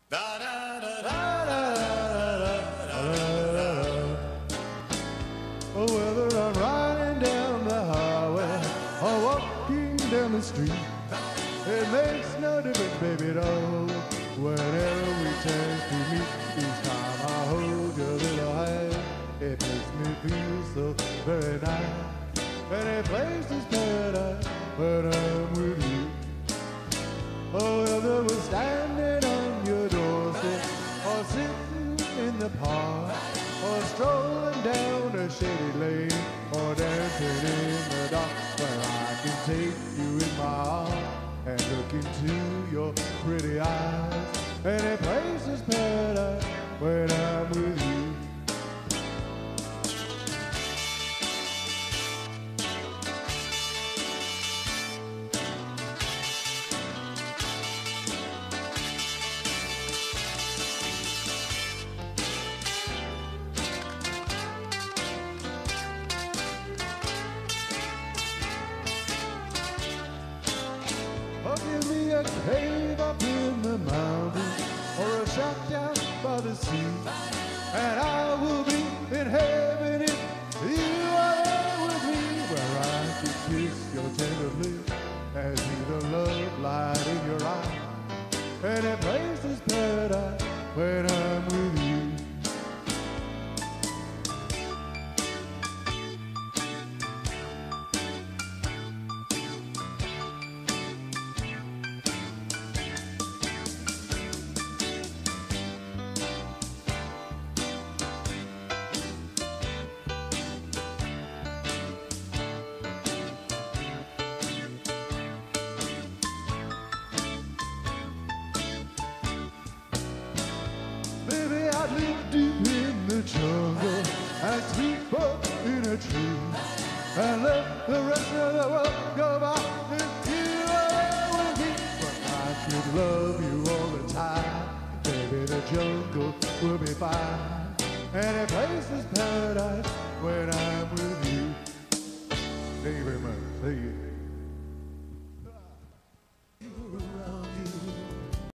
Oh, whether I'm riding down the highway or walking down the street, it makes no difference, baby, at all. Whenever we chance to meet, each time I hold your little hand, it makes me feel so very nice. Any place is paradise when I'm with you. Oh, whether we're standing on your doorstep or sitting in the park or strolling down a shady lane or dancing in the dark, where I can take you in my arms and look into your pretty eyes. Any place is paradise when I'm with you. Oh, give me a cave up in the mountains or a shack down by the sea, and I will be in heaven if you are there with me, where I can kiss your tender lips and see the love light in your eyes. Any place is paradise when I'm with you. Baby, I'd live deep in the jungle and sleep up in a tree and let the rest of the world go by if you are there with me. But I could love you all the time, baby, the jungle will be fine. Any place is paradise when I'm with you.